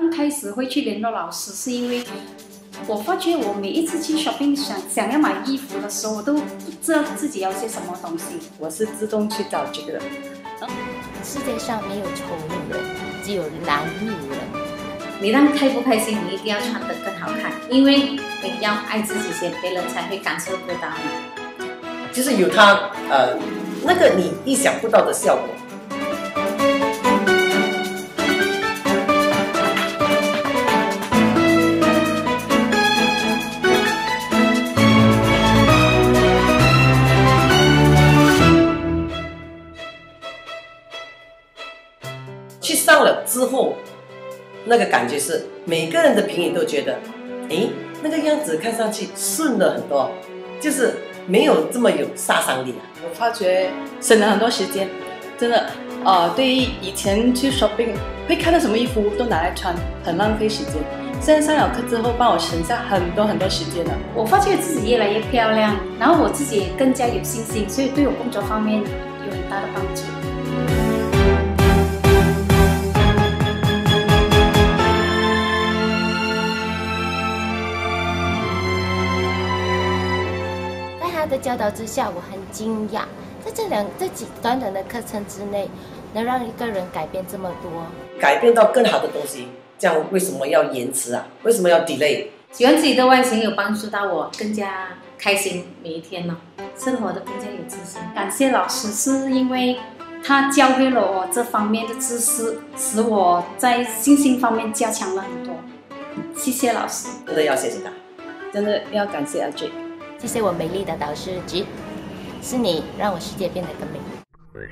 刚开始会去联络老师，是因为我发觉我每一次去 shopping 想要买衣服的时候，我都不知道自己要些什么东西。 我是自动去找这个。 世界上没有丑女人，只有懒女人。 你让开不开心，你一定要穿得更好看，因为你要爱自己先，别人才会感受得到你。 就是有它那个你意想不到的效果。去上了之后，那个感觉是每个人的评语都觉得，诶，那个样子看上去顺了很多，就是没有这么有杀伤力。 我发觉省了很多时间，真的，对于以前去 shopping 会看到什么衣服都拿来穿，很浪费时间。现在上了课之后，帮我省下很多时间了。 我发觉自己越来越漂亮，然后我自己也更加有信心，所以对我工作方面有很大的帮助。 的教导之下，我很惊讶，在这几短的课程之内，能让一个人改变这么多， 改变到更好的东西。这样为什么要延迟啊？为什么要 delay？ 喜欢自己的外形有帮助到我更加开心每一天呢，生活的更加有自信。 感谢老师，是因为他教会了我这方面的知识，使我在信心方面加强了很多。谢谢老师， 真的要谢谢他， 真的要感谢阿 J。 谢谢我美丽的导师G，是你让我世界变得更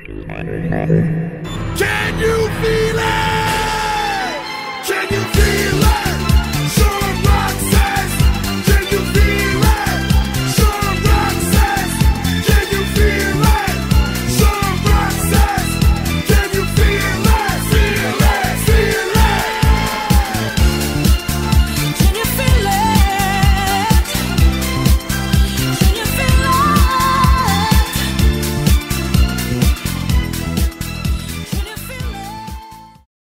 美。Can you feel it? Can you feel it?